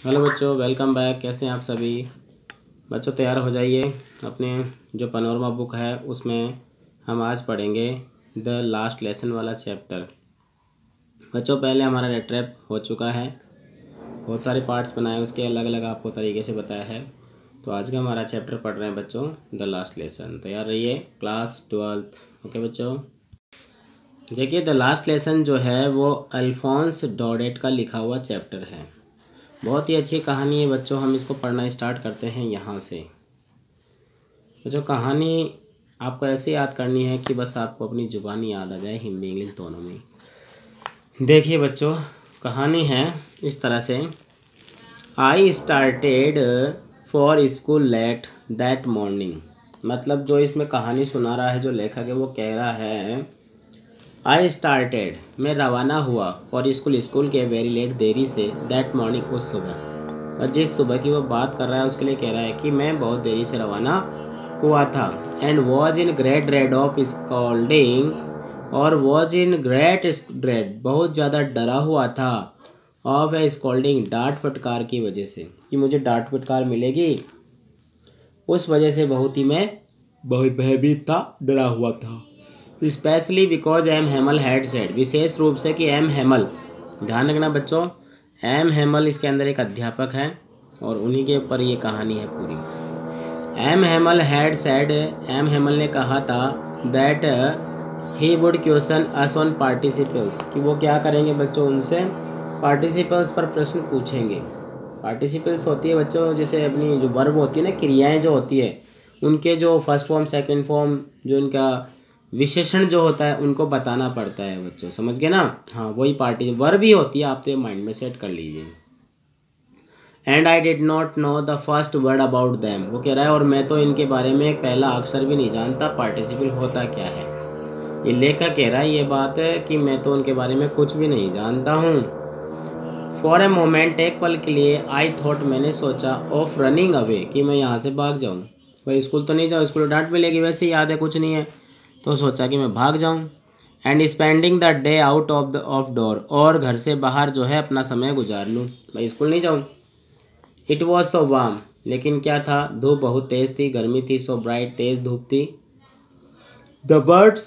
Hello बच्चों, welcome back. कैसे हैं आप सभी बच्चों? तैयार हो जाइए। अपने जो पनोरमा बुक है उसमें हम आज पढ़ेंगे द लास्ट लेसन वाला चैप्टर। बच्चों, पहले हमारा रेट्रैप हो चुका है, बहुत सारे पार्ट्स बनाए, उसके अलग अलग आपको तरीके से बताया है। तो आज का हमारा चैप्टर पढ़ रहे हैं बच्चों, द लास्ट लेसन। तैयार रहिए। Class 12th। ओके बच्चों, देखिए द लास्ट लेसन जो है वो अल्फोंस डॉडेट का लिखा हुआ चैप्टर है। बहुत ही अच्छी कहानी है बच्चों। हम इसको पढ़ना स्टार्ट करते हैं यहाँ से। बच्चों, कहानी आपको ऐसे याद करनी है कि बस आपको अपनी ज़ुबानी याद आ जाए, हिंदी इंग्लिश दोनों में। देखिए बच्चों, कहानी है इस तरह से। I started for school late that morning. मतलब जो इसमें कहानी सुना रहा है, जो लेखक है, वो कह रहा है आई स्टार्टेड, मैं रवाना हुआ, फॉर स्कूल के वेरी लेट, देरी से, दैट मॉर्निंग, उस सुबह। और जिस सुबह की वो बात कर रहा है उसके लिए कह रहा है कि मैं बहुत देरी से रवाना हुआ था। And was in great dread of scolding, और वॉज इन ग्रेट ड्रेड, बहुत ज़्यादा डरा हुआ था, ऑफ ए स्कॉल्डिंग, डांट फटकार की वजह से, कि मुझे डांट फटकार मिलेगी, उस वजह से मैं बहुत भयभीत था, डरा हुआ था। Specially because M Hamel had said, विशेष रूप से कि एम हेमल, ध्यान रखना बच्चों, एम हेमल इसके अंदर एक अध्यापक है और उन्हीं के ऊपर ये कहानी है पूरी। M Hamel had said, M Hamel ने कहा था, that he would question us on participles, कि वो क्या करेंगे बच्चों, उनसे पार्टिसिपल्स पर प्रश्न पूछेंगे। पार्टिसिपल्स होती है बच्चों, जैसे अपनी जो वर्ब होती है ना, क्रियाएं जो होती है, उनके जो फर्स्ट फॉर्म सेकंड फॉर्म, जो इनका विशेषण जो होता है उनको बताना पड़ता है बच्चों, समझ गए ना? हाँ, वही पार्टी वर्ब ही होती है, आप तो माइंड में सेट कर लीजिए। And I did not know the first word about them, वो कह रहा है और मैं तो इनके बारे में एक पहला अक्षर भी नहीं जानता, पार्टिसिपल होता क्या है। ये लेखक कह रहा है ये बात है कि मैं तो उनके बारे में कुछ भी नहीं जानता हूँ। फॉर ए मोमेंट, एक पल के लिए, आई थॉट, मैंने सोचा, ऑफ रनिंग अवे, कि मैं यहाँ से भाग जाऊँ। भाई स्कूल तो नहीं जाऊँ, स्कूल डांट मिलेगी, वैसे ही याद है कुछ नहीं है, तो सोचा कि मैं भाग जाऊं। And spending the day out of door, और घर से बाहर जो है अपना समय गुजार लूँ, भाई स्कूल नहीं जाऊं। इट वॉज सो वार्म, लेकिन क्या था, धूप बहुत तेज़ थी, गर्मी थी, सो ब्राइट, तेज़ धूप थी। The birds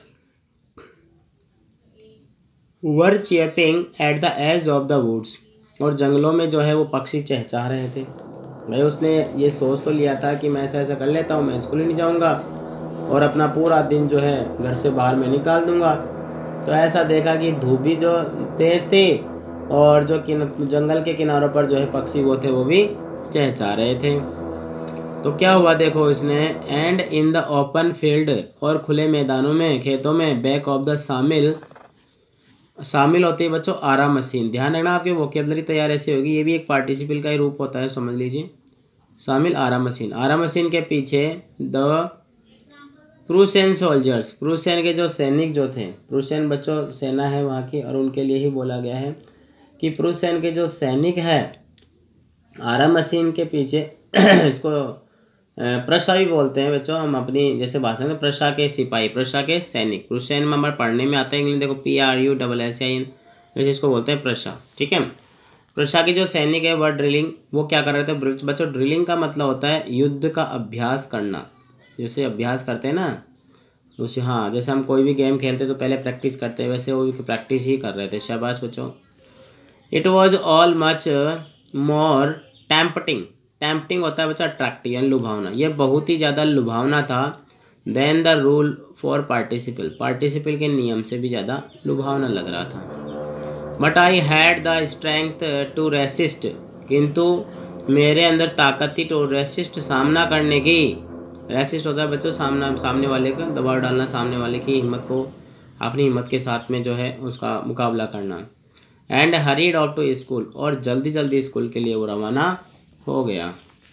were chirping at the edge of the woods, और जंगलों में जो है वो पक्षी चहचहा रहे थे। भाई उसने ये सोच तो लिया था कि मैं ऐसा ऐसा कर लेता हूँ, मैं स्कूल ही नहीं जाऊँगा और अपना पूरा दिन जो है घर से बाहर में निकाल दूंगा। तो ऐसा देखा कि धूप भी जो तेज़ थी और जो जंगल के किनारों पर जो है पक्षी वो थे, वो भी चहचहा रहे थे। तो क्या हुआ देखो इसने, and in the open field, और खुले मैदानों में, खेतों में, बैक ऑफ द शामिल, शामिल होती है बच्चों आरा मशीन। ध्यान रखना, आपकी वोकेबलरी तैयार ऐसे होगी, ये भी एक पार्टिसिपल का ही रूप होता है, समझ लीजिए। शामिल आरा मशीन, आरा मशीन के पीछे द प्रूशियन सोल्जर्स, प्रूशियन के जो सैनिक जो थे, प्रूशियन बच्चों सेना है वहाँ की, और उनके लिए ही बोला गया है कि प्रूशियन के जो सैनिक है आरा मशीन के पीछे इसको प्रशा भी बोलते हैं बच्चों, हम अपनी जैसे भाषा में, प्रशा के सिपाही, प्रशा के सैनिक, प्रूशियन में हमारे पढ़ने में आता है इंग्लिश, देखो PRUSSIAN, वैसे इसको बोलते हैं प्रशा, ठीक है। प्रशा के जो सैनिक है वह ड्रिलिंग, वो क्या कर रहे थे बच्चों, ड्रिलिंग का मतलब होता है युद्ध का अभ्यास करना, जैसे अभ्यास करते हैं ना उसे, हाँ, जैसे हम कोई भी गेम खेलते तो पहले प्रैक्टिस करते हैं, वैसे वो भी प्रैक्टिस ही कर रहे थे। शाबाश बच्चों। It was all much more tempting, tempting होता है बच्चा अट्रैक्टिव यानी लुभावना, यह बहुत ही ज़्यादा लुभावना था, than the rule for participle, participle के नियम से भी ज़्यादा लुभावना लग रहा था। But I had the strength to resist, किंतु मेरे अंदर ताकत थी टू रेसिस्ट, सामना करने की। रेसिस्ट होता है बच्चों सामने वाले का दबाव डालना, सामने वाले की हिम्मत को अपनी हिम्मत के साथ में जो है उसका मुकाबला करना। And hurried off to school, और जल्दी जल्दी स्कूल के लिए वो रवाना हो गया।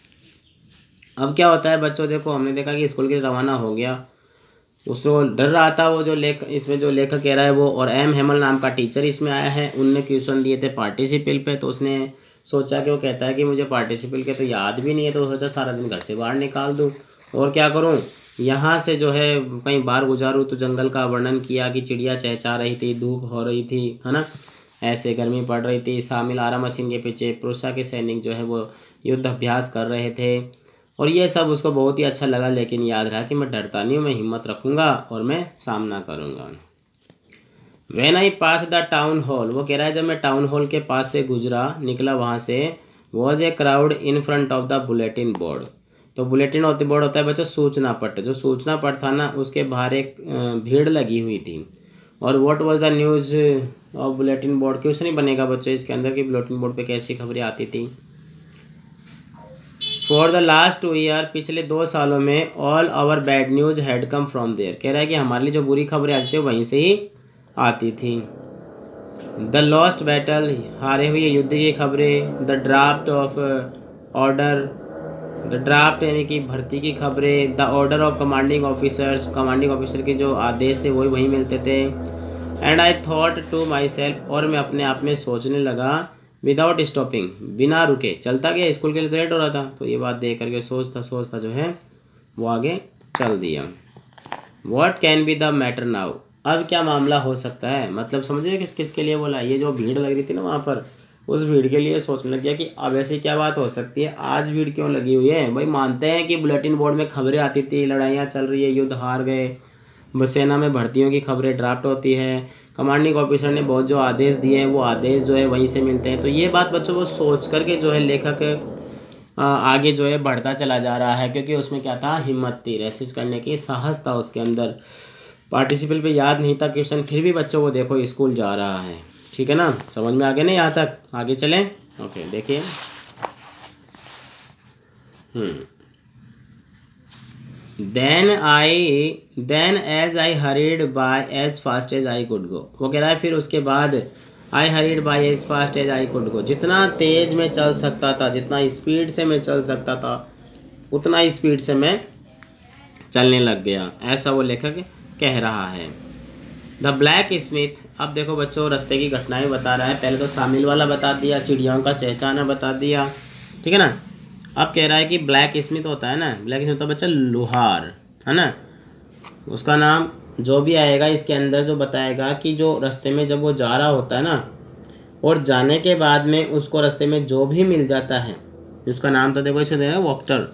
अब क्या होता है बच्चों, देखो हमने देखा कि स्कूल के लिए रवाना हो गया, उसको डर रहा था वो जो इसमें जो लेखक कह रहा है वो, और एम हेमल नाम का टीचर इसमें आया है, उनने क्वेश्चन दिए थे पार्टिसिपल पे, तो उसने सोचा कि वो कहता है कि मुझे पार्टिसिपल के तो याद भी नहीं है, तो सोचा सारा दिन घर से बाहर निकाल दूँ और क्या करूं, यहाँ से जो है कहीं बाहर गुजारूं। तो जंगल का वर्णन किया कि चिड़िया चहचहा रही थी, धूप हो रही थी, है ना, ऐसे गर्मी पड़ रही थी। शामिल आरा मशीन के पीछे प्रूसा के सैनिक जो है वो युद्ध अभ्यास कर रहे थे और ये सब उसको बहुत ही अच्छा लगा। लेकिन याद रहा कि मैं डरता नहीं हूँ, मैं हिम्मत रखूँगा और मैं सामना करूँगा। When I passed the town hall, वो कह रहा है जब मैं टाउन हॉल के पास से निकला वहाँ से, was a crowd in front of the bulletin board. तो बुलेटिन बोर्ड होता है बच्चों सूचना पट, जो सूचना पट था ना उसके बाहर एक भीड़ लगी हुई थी। और what was the news of bulletin board, question ही बनेगा बच्चों इसके अंदर कि बुलेटिन बोर्ड पे कैसी खबरें आती थी। फॉर द लास्ट 2 ईयर, पिछले 2 सालों में all our bad news had come from there. कह रहा है कि हमारे लिए जो बुरी खबरें आती थी वहीं से ही आती थी। द लॉस्ट बैटल, हारे हुए युद्ध की खबरें। The draft of order, the draft यानी कि भर्ती की खबरें। The order of commanding officers, commanding officer के जो आदेश थे वही वहीं मिलते थे। And I thought to myself, और मैं अपने आप में सोचने लगा, विदाउट स्टॉपिंग, बिना रुके चलता गया, स्कूल के लिए लेट हो रहा था। तो ये बात देख करके सोचता जो है वो आगे चल दिया। What can be the matter now, अब क्या मामला हो सकता है, मतलब समझिए किस किस के लिए बोला। ये जो भीड़ लग रही थी ना वहाँ पर, उस भीड़ के लिए सोचने लग गया कि अब ऐसी क्या बात हो सकती है, आज भीड़ क्यों लगी हुई है। भाई मानते हैं कि बुलेटिन बोर्ड में खबरें आती थी, लड़ाइयाँ चल रही है, युद्ध हार गए, सेना में भर्तियों की खबरें ड्राफ्ट होती है, कमांडिंग ऑफिसर ने बहुत जो आदेश दिए हैं वो आदेश जो है वहीं से मिलते हैं। तो ये बात बच्चों वो सोच करके जो है लेखक आगे जो है बढ़ता चला जा रहा है, क्योंकि उसमें क्या था, हिम्मत थी, रेसिस्ट करने की साहस था उसके अंदर। पार्टिसिपल पे याद नहीं था क्वेश्चन, फिर भी बच्चों को देखो स्कूल जा रहा है। ठीक है ना, समझ में आ गया नहीं यहाँ तक, आगे चलें। ओके देखिए, then as I hurried by as fast as I could go, वो कह रहा है फिर उसके बाद I hurried by as fast as I could go, जितना तेज में चल सकता था, जितना स्पीड से मैं चल सकता था उतना स्पीड से मैं चलने लग गया, ऐसा वो लेखक कह रहा है। द ब्लैक स्मिथ, अब देखो बच्चों रास्ते की घटनाएं बता रहा है। पहले तो शामिल वाला बता दिया, चिड़ियाओं का चहचहाना बता दिया, ठीक है ना। अब कह रहा है कि ब्लैक स्मिथ होता है ना, ब्लैक स्मिथ होता है बच्चा लोहार, है ना। उसका नाम जो भी आएगा इसके अंदर जो बताएगा कि जो रास्ते में जब वो जा रहा होता है ना, और जाने के बाद में उसको रास्ते में जो भी मिल जाता है, उसका नाम तो देखो इसे देगा वॉक्टर,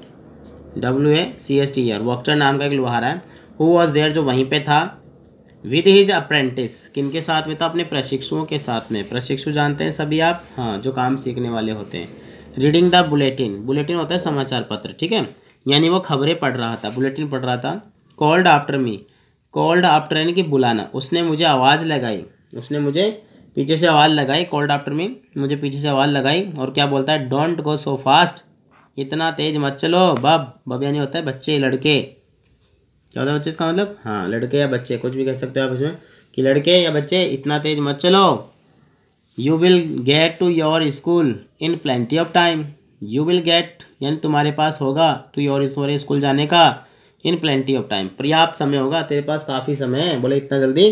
WACSTR, वॉक्टर नाम का एक लोहार है। हु वॉज देयर, जो वहीं पे था। विद हिज अप्रेंटिस, किनके साथ में था, अपने प्रशिक्षुओं के साथ में। प्रशिक्षु जानते हैं सभी आप, हाँ, जो काम सीखने वाले होते हैं। रीडिंग द बुलेटिन, बुलेटिन होता है समाचार पत्र, ठीक है, यानी वो खबरें पढ़ रहा था, बुलेटिन पढ़ रहा था। Called after me, called after यानी कि बुलाना, उसने मुझे आवाज़ लगाई, उसने मुझे पीछे से आवाज़ लगाई। कॉल्ड आफ्टर मी, मुझे पीछे से आवाज़ लगाई, और क्या बोलता है, डोंट गो सो फास्ट, इतना तेज मत चलो। बब यानी होता है बच्चे, लड़के, क्या होता है बच्चे, इसका मतलब, हाँ, लड़के या बच्चे, कुछ भी कह सकते हो आप इसमें, कि लड़के या बच्चे इतना तेज मत चलो। You will get to your school in plenty of time, you will get यानी तुम्हारे पास होगा, टू योर, तुम्हारे स्कूल जाने का, इन प्लेंटी ऑफ टाइम, पर्याप्त समय होगा, तेरे पास काफ़ी समय है। बोले इतना जल्दी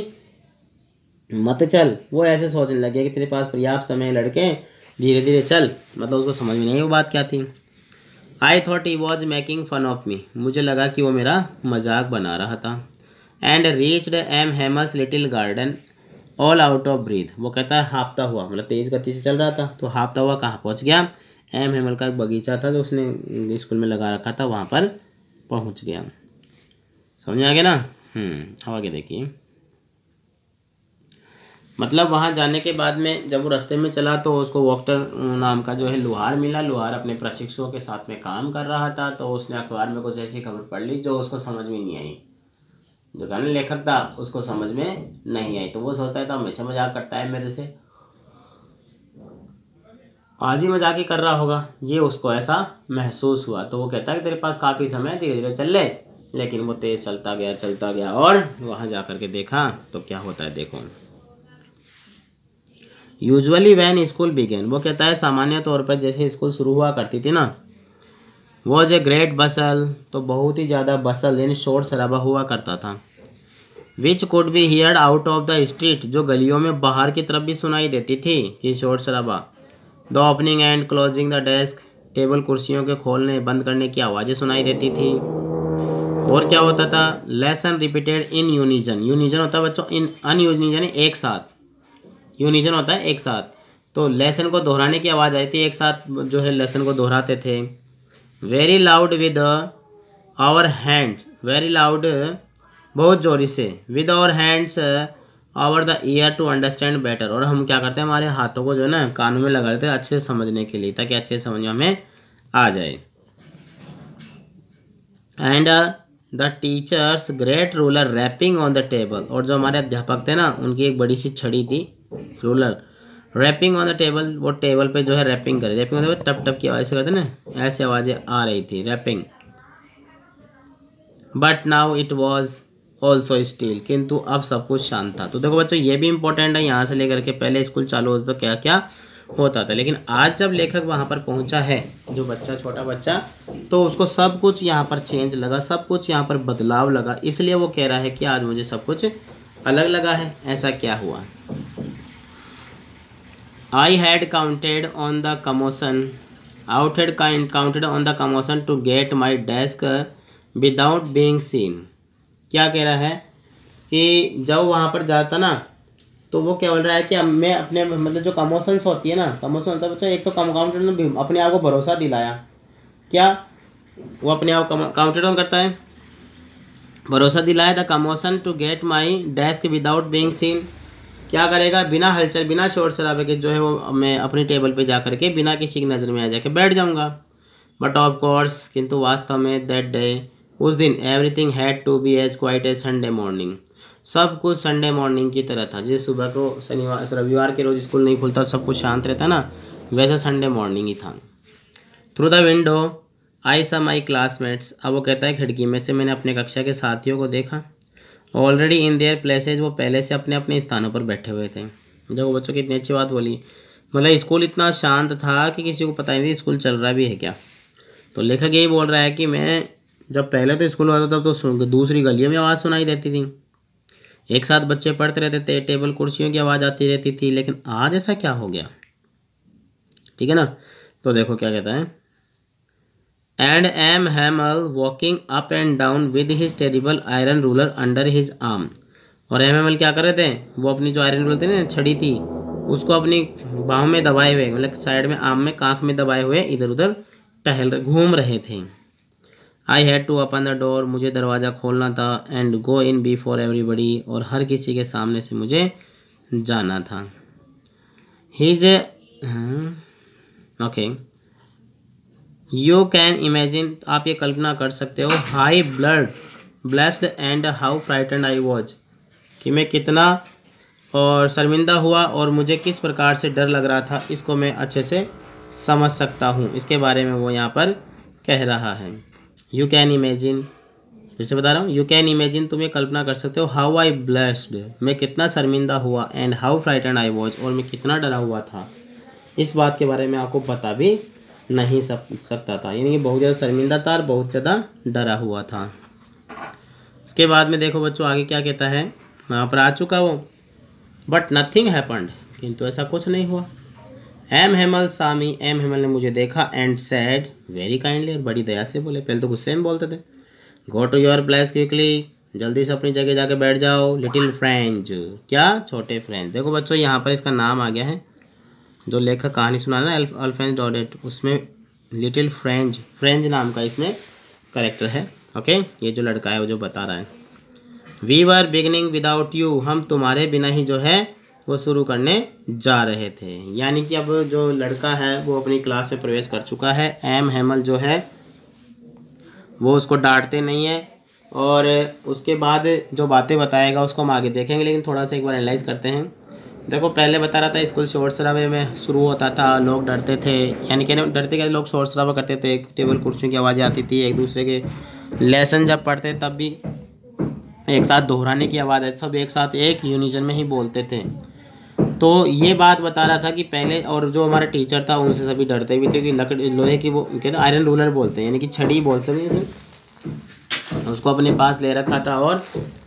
मत चल, वो ऐसे सोचने लगे कि तेरे पास पर्याप्त समय है लड़के, धीरे धीरे चल, मतलब उसको समझ में नहीं वो बात क्या थी। I thought he was making fun of me, मुझे लगा कि वो मेरा मजाक बना रहा था। And reached M Hamel's little garden all out of breath, वो कहता है हाँफता हुआ, मतलब तेज़ गति से चल रहा था, तो हाँफता हुआ कहाँ पहुँच गया, एम हेमल का एक बगीचा था जो उसने स्कूल में लगा रखा था, वहाँ पर पहुँच गया। समझ में आ गया ना। अब आगे देखिए, मतलब वहाँ जाने के बाद में जब वो रास्ते में चला तो उसको वॉक्टर नाम का जो है लोहार मिला। लोहार अपने प्रशिक्षुओं के साथ में काम कर रहा था, तो उसने अखबार में कुछ ऐसी खबर पढ़ ली जो उसको समझ में नहीं आई, जो था ना लेखक था उसको समझ में नहीं आई। तो वो सोचता है तो हमेशा मजाक करता है मेरे से, आज ही मजाक ही कर रहा होगा, ये उसको ऐसा महसूस हुआ। तो वो कहता है कि तेरे पास काफ़ी समय, धीरे धीरे चल ले। लेकिन वो तेज़ चलता गया और वहाँ जा कर के देखा तो क्या होता है, देखो। यूजुअली वैन स्कूल बिगेन, वो कहता है सामान्य तौर पर जैसे स्कूल शुरू हुआ करती थी ना, वॉज ए ग्रेट बसल, तो बहुत ही ज़्यादा बसल यानी शोर शराबा हुआ करता था। Which could be heard out of the street, जो गलियों में बाहर की तरफ भी सुनाई देती थी कि शोर शराबा। The opening and closing the desk, table कुर्सियों के खोलने बंद करने की आवाज़ें सुनाई देती थी। और क्या होता था, lesson repeated in unison, unison होता है बच्चों इन अनयूनिजन एक साथ, यूनिजन होता है एक साथ। तो लेसन को दोहराने की आवाज़ आई थी, एक साथ जो है लेसन को दोहराते थे। Very loud with our hands, very loud बहुत जोरी से, with our hands our the ear to understand better, और हम क्या करते हैं हमारे हाथों को जो है ना कानों में लगा देते हैं अच्छे से समझने के लिए, ताकि अच्छे से समझ में हमें आ जाए। And the teacher's great ruler rapping on the table, और जो हमारे अध्यापक थे ना उनकी एक बड़ी सी छड़ी थी ruler, rapping on the table, वो टेबल पे जो है रैपिंग करे, रैपिंग मतलब टप टप की आवाज़ से करते ना, ऐसी आवाज़ें आ रही थी rapping. But now it was all so still, किंतु अब सब कुछ शांत था। तो देखो बच्चों ये भी इंपॉर्टेंट है, यहाँ से लेकर के पहले स्कूल चालू होता तो क्या क्या होता था, लेकिन आज जब लेखक वहाँ पर पहुँचा है, जो बच्चा छोटा बच्चा, तो उसको सब कुछ यहाँ पर चेंज लगा, सब कुछ यहाँ पर बदलाव लगा, इसलिए वो कह रहा है कि आज मुझे सब कुछ अलग लगा है। ऐसा क्या हुआ? I had counted on the commotion, counted on the commotion to get my desk without being seen। क्या कह रहा है कि जब वहाँ पर जाता ना तो वो क्या बोल रहा है कि अब मैं अपने मतलब जो कमोशंस होती है ना, कमोशन होता है बच्चा, एक तो काउंटर ने अपने आप को भरोसा दिलाया, क्या वो अपने आप काउंटेड ऑन करता है, भरोसा दिलाया था commotion to get my desk without being seen. क्या करेगा? बिना हलचल बिना शोर शराबे के जो है वो मैं अपनी टेबल पे जा करके बिना किसी की नज़र में आ जाके बैठ जाऊंगा। बट ऑफ कोर्स, किंतु वास्तव में दैट डे, उस दिन, everything had to be as quiet as Sunday morning, सब कुछ संडे मॉर्निंग की तरह था। जिस सुबह को रविवार के रोज़ स्कूल नहीं खुलता, सब कुछ शांत रहता ना, वैसा संडे मॉर्निंग ही था। थ्रू द विंडो आई सा माई क्लासमेट्स, अब वो कहता है खिड़की में से मैंने अपने कक्षा के साथियों को देखा। ऑलरेडी इन देयर प्लेसेज, वो पहले से अपने अपने स्थानों पर बैठे हुए थे। देखो बच्चों की इतनी अच्छी बात बोली, मतलब स्कूल इतना शांत था कि किसी को पता ही नहीं स्कूल चल रहा भी है क्या। तो लेखक यही बोल रहा है कि मैं जब पहले तो स्कूल आता था तो दूसरी गलियों में आवाज़ सुनाई देती थी, एक साथ बच्चे पढ़ते रहते थे, टेबल कुर्सियों की आवाज़ आती रहती थी, लेकिन आज ऐसा क्या हो गया? ठीक है ना। तो देखो क्या कहता है, and M Hamel walking up and down with his terrible iron ruler under his arm, और एम हैमल क्या कर रहे थे, वो अपनी जो आयरन रूलर थी ना, छड़ी थी, उसको अपनी बाहों में दबाए हुए, मतलब साइड में आर्म में कांख में दबाए हुए इधर उधर घूम रहे थे। I had to open the door, मुझे दरवाज़ा खोलना था, and go in before everybody, और हर किसी के सामने से मुझे जाना था। His okay, you can imagine, आप ये कल्पना कर सकते हो, high blood blessed and how frightened I was, कि मैं कितना और शर्मिंदा हुआ और मुझे किस प्रकार से डर लग रहा था, इसको मैं अच्छे से समझ सकता हूँ। इसके बारे में वो यहाँ पर कह रहा है। यू कैन इमेजिन, फिर से बता रहा हूँ, यू कैन इमेजिन, तुम ये कल्पना कर सकते हो, हाउ आई ब्लेस्ड, मैं कितना शर्मिंदा हुआ, and how frightened I was, और मैं कितना डरा हुआ था। इस बात के बारे में आपको बता भी नहीं सकता था, यानी कि बहुत ज़्यादा शर्मिंदा था और बहुत ज़्यादा डरा हुआ था। उसके बाद में देखो बच्चों आगे क्या कहता है, वहाँ पर आ चुका वो, बट नथिंग हैपन्ड, किंतु ऐसा कुछ नहीं हुआ। एम हेमल सामी, एम हेमल ने मुझे देखा, एंड सैड वेरी काइंडली, और बड़ी दया से बोले, पहले तो गुस्से में बोलते थे, go to your place quickly, जल्दी से अपनी जगह जाके बैठ जाओ, लिटिल फ्रेंच, क्या छोटे फ्रेंच। देखो बच्चों यहाँ पर इसका नाम आ गया है, जो लेखक कहानी सुना ना अल्फेंस डॉडेट, उसमें लिटिल फ्रेंच, फ्रेंच नाम का इसमें करेक्टर है। ओके, ये जो लड़का है वो जो बता रहा है, we were beginning without you, हम तुम्हारे बिना ही जो है वो शुरू करने जा रहे थे। यानी कि अब जो लड़का है वो अपनी क्लास में प्रवेश कर चुका है। एम हेमल जो है वो उसको डांटते नहीं है, और उसके बाद जो बातें बताएगा उसको हम आगे देखेंगे, लेकिन थोड़ा सा एक बार एनालाइज करते हैं। देखो पहले बता रहा था स्कूल शोर शराबे में शुरू होता था, लोग डरते थे, यानी कि डरते क्या, लोग शोर शराबा करते थे, टेबल कुर्सियों की आवाज़ें आती थी, एक दूसरे के लेसन जब पढ़ते तब भी एक साथ दोहराने की आवाज़ है, सब एक साथ एक यूनिजन में ही बोलते थे। तो ये बात बता रहा था कि पहले, और जो हमारा टीचर था उनसे सभी डरते भी थे कि लकड़ी लोहे की, वो कहते आयरन रूलर बोलते हैं, यानी कि छड़ी बोल सकते, उसको अपने पास ले रखा था और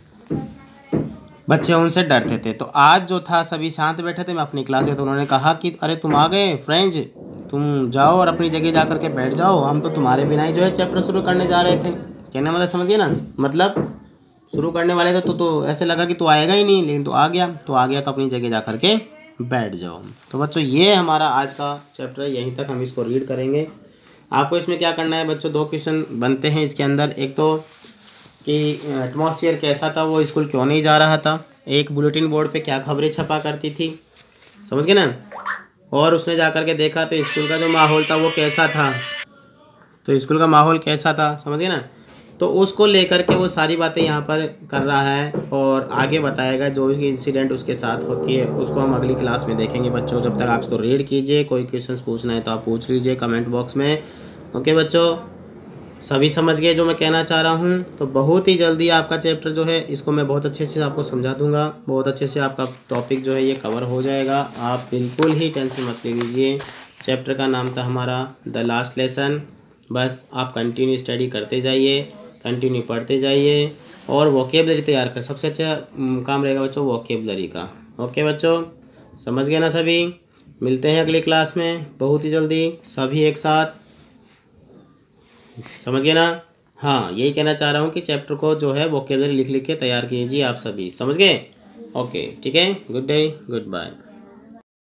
बच्चे उनसे डरते थे। तो आज जो था सभी शांत बैठे थे, मैं अपनी क्लास में, तो उन्होंने कहा कि अरे तुम आ गए फ्रेंच, तुम जाओ और अपनी जगह जा करके बैठ जाओ, हम तो तुम्हारे बिना ही जो है चैप्टर शुरू करने जा रहे थे। कहने मतलब समझिए ना, मतलब शुरू करने वाले थे तो ऐसे लगा कि तू आएगा ही नहीं, लेकिन तू आ गया तो अपनी जगह जा करके बैठ जाओ। तो बच्चों ये हमारा आज का चैप्टर है, यहीं तक हम इसको रीड करेंगे। आपको इसमें क्या करना है बच्चों, 2 क्वेश्चन बनते हैं इसके अंदर। एक तो कि एटमॉस्फेयर कैसा था, वो स्कूल क्यों नहीं जा रहा था, एक बुलेटिन बोर्ड पे क्या खबरें छपा करती थी, समझ गए ना, और उसने जा कर के देखा तो स्कूल का जो माहौल था वो कैसा था, तो स्कूल का माहौल कैसा था, समझ गए ना। तो उसको लेकर के वो सारी बातें यहाँ पर कर रहा है और आगे बताएगा जो भी इंसिडेंट उसके साथ होती है उसको हम अगली क्लास में देखेंगे बच्चों। जब तक आप इसको रीड कीजिए, कोई क्वेश्चंस पूछना है तो आप पूछ लीजिए कमेंट बॉक्स में। ओके बच्चों, सभी समझ गए जो मैं कहना चाह रहा हूँ। तो बहुत ही जल्दी आपका चैप्टर जो है इसको मैं बहुत अच्छे से आपको समझा दूंगा, बहुत अच्छे से आपका टॉपिक जो है ये कवर हो जाएगा। आप बिल्कुल ही टेंशन मत ले लीजिए। चैप्टर का नाम था हमारा द लास्ट लेसन। बस आप कंटिन्यू स्टडी करते जाइए, कंटिन्यू पढ़ते जाइए और वोकेबलरी तैयार कर। सबसे अच्छा काम रहेगा बच्चों वोकेबलरी का। ओके बच्चों, समझ गए ना सभी। मिलते हैं अगली क्लास में बहुत ही जल्दी सभी एक साथ, समझ गए ना। हाँ, यही कहना चाह रहा हूँ कि चैप्टर को जो है वोकेबलरी लिख लिख के तैयार कीजिए आप सभी, समझ गए। ओके ठीक है, गुड डे, गुड बाय।